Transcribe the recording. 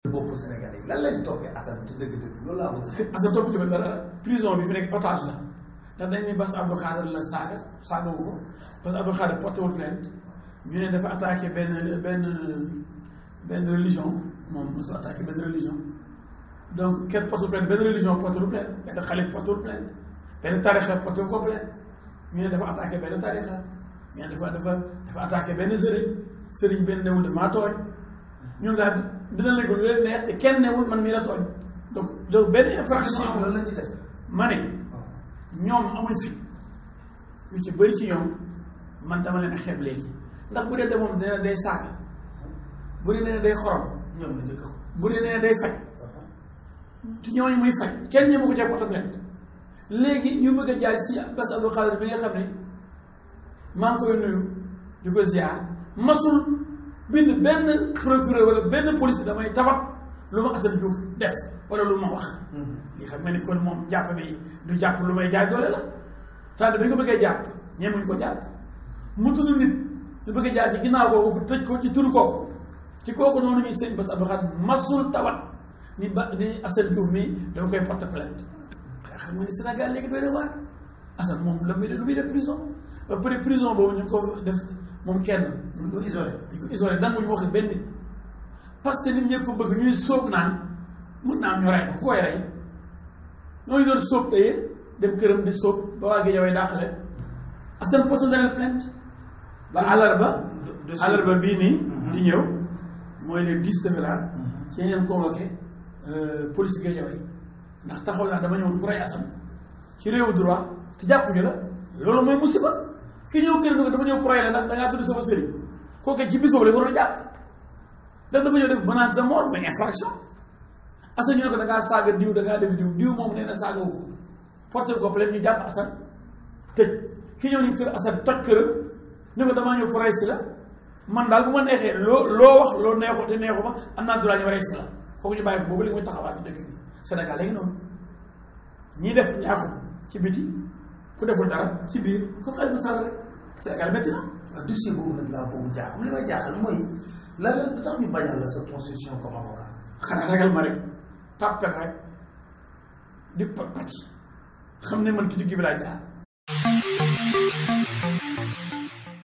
bopp Sénégalais yi lan lañ toppee Assane ci dëgg-dëgg loolu laa bëgg. Assane topp ci ba dara prison bi fi nekk otage la ndax dañ ne Bass Abdou Khadre la saaga wu ko Bass Abdou Khadre porté wul plainte ñu ne dafa attaqué benn religion moom mosul attaqué benn religion donc kenn porté plainte benn religion porté plainte benn xalif porté plainte benn tarixa porté ko plainte ñu ne dafa attaqué benn tarixa ñu ne dafa attaqué benn sëriñ benn newul dafa maa tooñ ñoom daal dina leen ko lu leen neex te kenn newul man mii la tooñ donc benn infraction loolu lañ ci def ma ne ñoom amuñ fi ñu ci bëri ci ñoom man dama leen a xeeb léegi ndax bu dee de moom dina day saaga bu dee nee day xorom ñoom la njëkk bu dee nee day faj te ñooñu muy faj kenn ñëmu ko ca porte plainte léegi ñu bëgg a jaar si Bass Abdou Khadre bi nga xam ne maa ngi koy nuyu di ko ziar masul bind benn procureur wala benn police bi damay tabat lu ma Assane Diouf def wala lu ma wax li xam nga ni kon moom jàpp bi du jàpp lu may jaay doole la c'est-à-dire dañ ko bëggee jàpp ñemuñ ko jàpp mu tudd nit ñu bëgg a jaar ci ginnaaw boobu tëj ko ci turu kooku ci kooku noonu ñuy sëñ Bass Abdou Khadre masul tawat ni Assane Diouf mi dama koy porte plainte xam nga ni Sénégal léegi doy na waar Assane moom la muy lu muy def prison ba pare prison boobu ñu ngi ko def moom kenn ñu ko isolé ñu ko isolé nanguñu wax benn nit parce que nit ñi ko bëgg ñuy sóob naan mun naa am ñu rey ko koy rey ñooñu doon sóob tey dem këram di sóob ba waa Guédiawaye dàqale Assane porte leen plainte ba àllarba bii nii di ñëw mooy le 10 defe naa ci ñeen convoqué police Guédiawaye ndax taxaw naa dama ñëw pour rey Assane ci réewu droit te jàpp ñu la loolu mooy musiba ki ñëw kër gi dama ñëw pour rey la ndax da ngaa tudd sama sëriñ kooku ci bis boobu la waroon a jàpp ndax dama ñëw def menace de mort mooy infraction Assane ñu ne ko da ngaa saaga diw da ngaa def diw moom nee na saaga wu ko porté ko plainte ñu jàpp Assane tëj ki ñëw ñu kër Assane toj këram ne ko damaa ñëw pour rey si la man daal bu ma neexee loo wax loo neexu te neexu ma am naa droit ñu rey si la kooku ñu bàyyi ko boobu li muy taxawaat bi dëkk bi Sénégal léegi noonu ñii def ñaaku ci biti ku deful dara ci biir comme Khalifa Sall rek Sénégal métti na. waaw dossier boobu nag laa boobu jaaxal li may jaaxal mooy lan la lu tax ñu bañal la sa constitution comme avocat. xanaa ragal ma rek tàppet rek di pat xam ne man ci digg bi laa jaar.